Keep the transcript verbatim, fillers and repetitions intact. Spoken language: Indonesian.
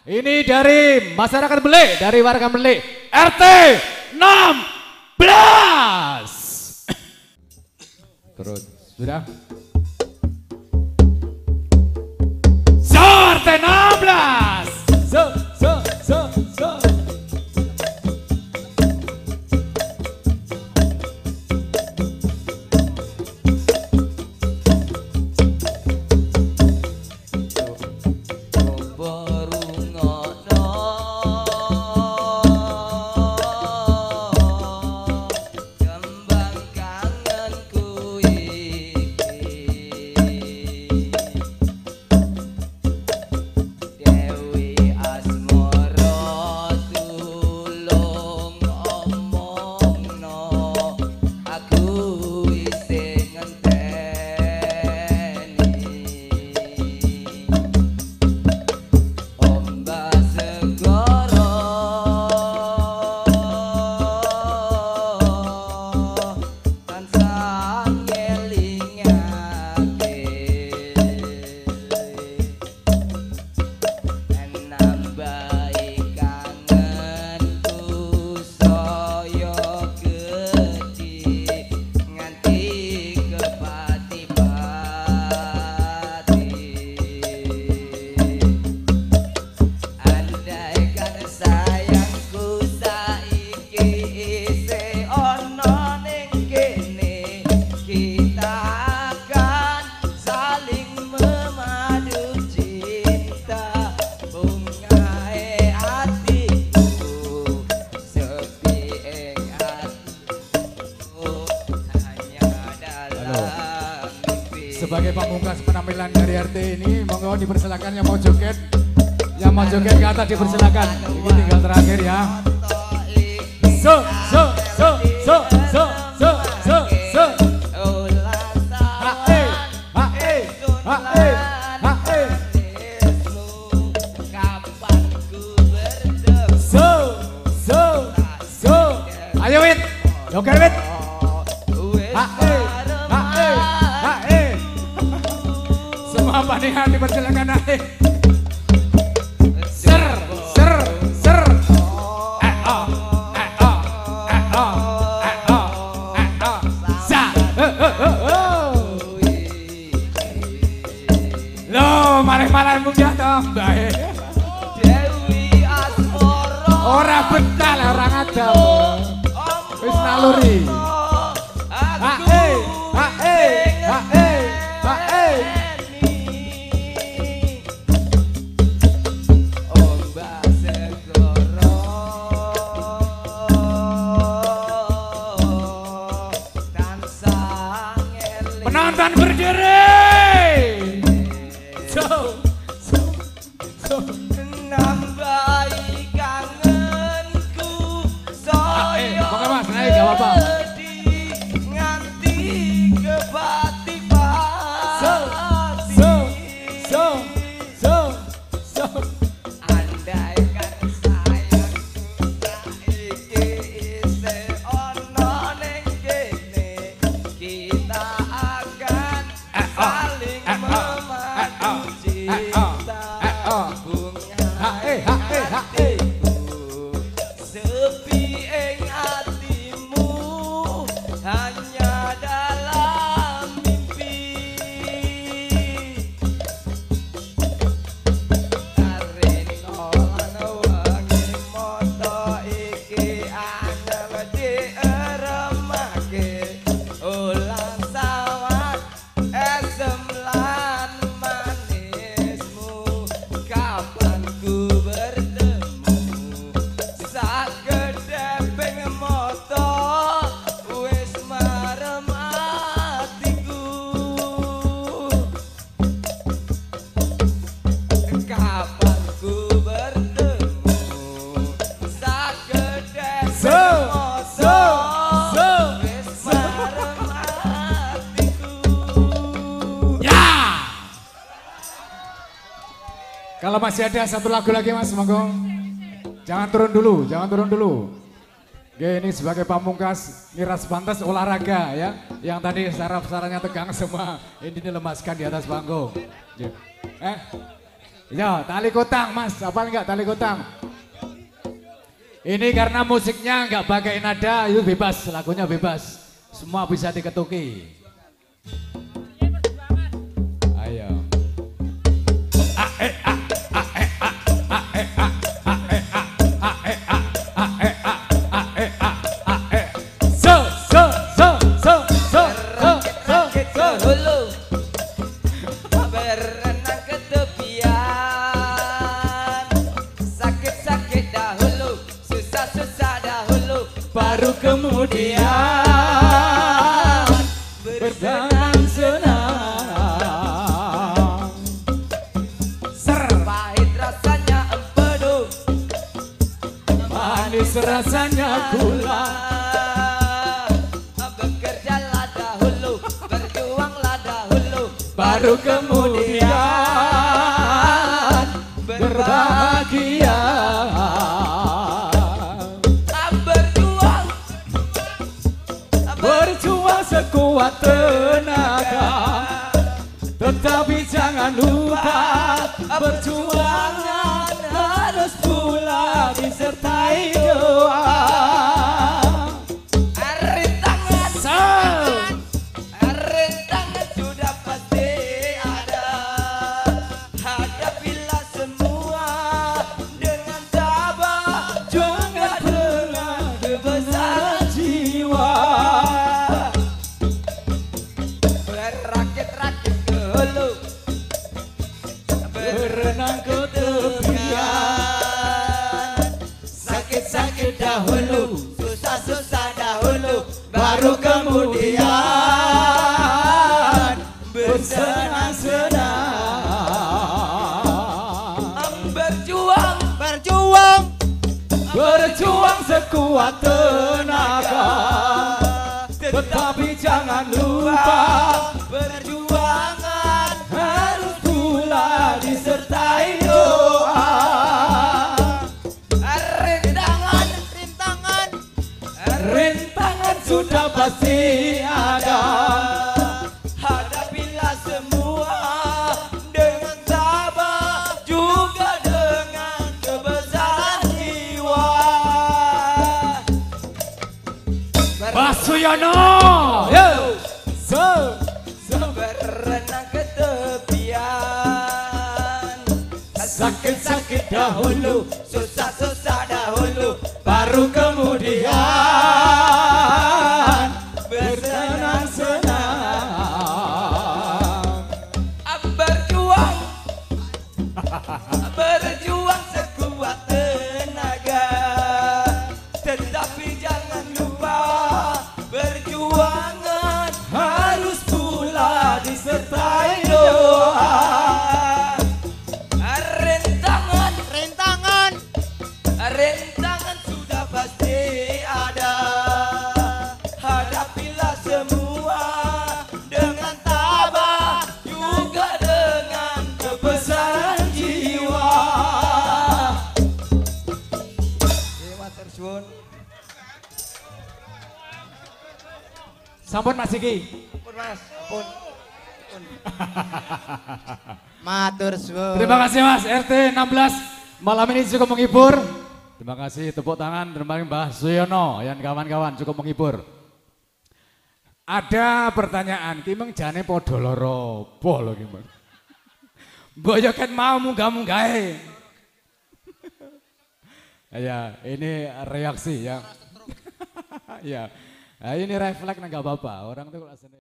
Ini dari masyarakat Belik, dari warga Belik, R T enam belas. Terus, sudah? So, R T enam belas. So, so, so, so. Sebagai pamungkas penampilan dari R T ini, monggo dipersilakan yang mau joget, yang mau joget ke atas dipersilakan. Ini tinggal terakhir ya. So, so, so, so, so, so, so, so. Hae, hae, hae, hae. So, so, so. Ayo Wit, joget Wit. Hae. Apa nih hati persilakan naik. Ser, ser, ser. Eh oh, eh oh, eh oh, eh oh, eh oh. Sa, lo marah-marah muda tambah. Dewi Asmoro. Orang betal, orang ada. Wis naluri. Hae, hae, hae, hae. Penonton berdiri. So, so, so. Nambahi kangenku. Saya pokoknya mas, naik gak apa-apa. Nganti ke pati pati. So, so, so, so, so. Andai kan sayang saiki isi ono ning kene, kita saling memadu cinta bunga hatiku sepi ing hatimu hanya dalam mimpi tarik olan wangi moto iki anyar diremake ulang sawat esem lan manismu kapan ku bertemu sakedeping moto wis marem atiku kapan ku bertemu sakedeping moto wis marem atiku. Kalau masih ada satu lagu lagi mas, monggo. Jangan turun dulu, jangan turun dulu. Oke, ini sebagai pamungkas miras pantas olahraga ya. Yang tadi saraf-sarafnya tegang semua, ini dilemaskan di atas panggung. Eh, Ya, tali kotang mas, apa enggak tali kotang? Ini karena musiknya enggak pakai nada, itu bebas, lagunya bebas. Semua bisa diketuki. Ayo. A e a a e a a e a a e a a e a a e a a e a a e. So so so so so so so so hulu berenang ke tepian, sakit-sakit dahulu, susah-susah dahulu, baru kemudian bersenang senang. Ser pahit rasanya empedu, manis rasanya gula. bekerjalah dahulu, berjuanglah dahulu, Baru kemudian berbahagia. berjuang, Berjuang sekuat tenaga, tetapi jangan lupa perjuangan harus pula disertai doa. rintangan, So, rintangan sudah pasti ada. Hadapilah semua dengan sabar, jangan pernah kebesaran jiwa. berakit-rakit ke hulu, Berenang ke tepian, sakit-sakit dahulu, susah-susah dahulu, baru kemudian bersenang-senang. berjuang, berjuang, Berjuang sekuat tenaga, tetapi jangan lupa perjuangan harus pula disertai doa. rintangan, rintangan, Rintangan sudah pasti ada, hadapilah semua dengan sabar, juga dengan kebesaran jiwa. Mas Suyono, yo, so, so. Berenang ke tepian, Sakit-sakit dahulu, susah-susah dahulu, baru kemudian bersenang-senang. berjuang, berjuang sekuat tenaga, tetapi jangan lupa perjuangan Harus pula disertai doa. rintangan, rintangan, rintangan sudah pasti ada. Hadapilah semua dengan tabah, juga dengan Kebesaran jiwa. Dewa tersuun. Sampun Mas Iki. Ampun mas, ampun. Ampun. Matur suwun. Terima kasih Mas R T enam belas. Malam ini cukup menghibur. Terima kasih tepuk tangan terima kasih Mbah Suyono dan kawan-kawan cukup menghibur. Ada pertanyaan, kimeng jane podo loro po lho kimeng. Mbok yo ket mau munggah-munggahe. Ya, ini reaksi ya. Ya. Nah, ini refleks enggak apa-apa. Orang tuh kalau